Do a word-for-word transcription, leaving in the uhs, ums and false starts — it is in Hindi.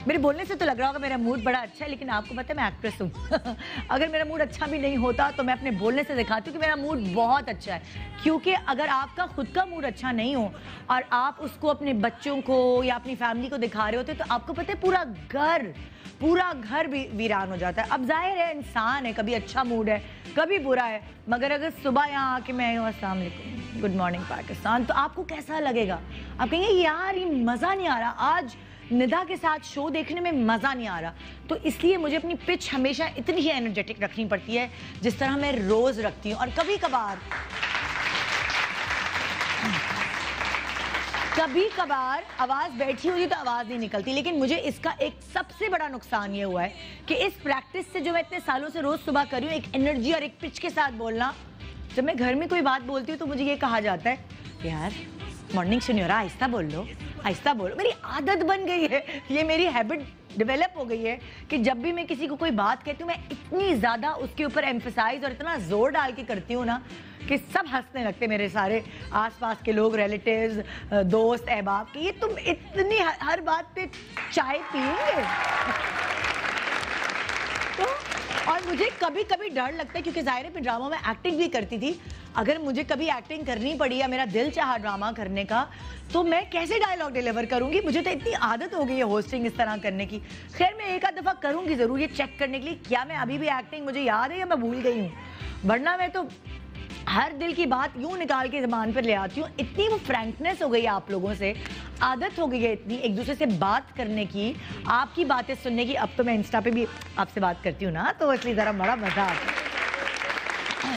मेरे बोलने से तो लग रहा होगा मेरा मूड बड़ा अच्छा है, लेकिन आपको पता है मैं एक्ट्रेस हूँ। अगर मेरा मूड अच्छा भी नहीं होता तो मैं अपने बोलने से दिखाती हूँ कि मेरा मूड बहुत अच्छा है। क्योंकि अगर आपका खुद का मूड अच्छा नहीं हो और आप उसको अपने बच्चों को या अपनी फैमिली को दिखा रहे होते तो आपको पता है पूरा घर पूरा घर भी वीरान हो जाता है। अब जाहिर है इंसान है, कभी अच्छा मूड है कभी बुरा है, मगर अगर सुबह यहाँ आके मैं अस्सलाम वालेकुम गुड मॉर्निंग पाकिस्तान, तो आपको कैसा लगेगा? आप कहेंगे यार ये मज़ा नहीं आ रहा, आज निदा के साथ शो देखने में मज़ा नहीं आ रहा। तो इसलिए मुझे अपनी पिच हमेशा इतनी ही एनर्जेटिक रखनी पड़ती है जिस तरह मैं रोज़ रखती हूँ। और कभी कभार कभी कभार आवाज़ बैठी होती तो आवाज़ नहीं निकलती, लेकिन मुझे इसका एक सबसे बड़ा नुकसान ये हुआ है कि इस प्रैक्टिस से जो मैं इतने सालों से रोज़ सुबह कर रही हूँ, एक एनर्जी और एक पिच के साथ बोलना, जब मैं घर में कोई बात बोलती हूँ तो मुझे ये कहा जाता है यार मॉर्निंग सुनियोरा आहिस्ता बोल लो आहिस्ता बोलो। मेरी आदत बन गई है, ये मेरी हैबिट डेवलप हो गई है कि जब भी मैं किसी को कोई बात कहती हूँ मैं इतनी ज़्यादा उसके ऊपर एम्फसाइज और इतना जोर डाल के करती हूँ ना कि सब हंसने लगते, मेरे सारे आसपास के लोग, रिलेटिव्स, दोस्त, अहबाब कि ये तुम इतनी हर बात पे चाय पिएंगे। तो और मुझे कभी कभी डर लगता है क्योंकि जाहिर है मैं ड्रामा में एक्टिंग भी करती थी, अगर मुझे कभी एक्टिंग करनी पड़ी या मेरा दिल चाहा ड्रामा करने का तो मैं कैसे डायलॉग डिलीवर करूंगी? मुझे तो इतनी आदत हो गई है होस्टिंग इस तरह करने की। खैर मैं एक आध दफ़ा करूंगी ज़रूर ये चेक करने के लिए क्या मैं अभी भी एक्टिंग मुझे याद है या मैं भूल गई हूँ, वरना मैं तो हर दिल की बात यूं निकाल के ज़बान पर ले आती हूँ। इतनी वो फ्रैंकनेस हो गई है आप लोगों से, आदत हो गई है इतनी एक दूसरे से बात करने की, आपकी बातें सुनने की। अब तो मैं इंस्टा पे भी आपसे बात करती हूँ ना, तो इसलिए ज़रा बड़ा मज़ा आता है।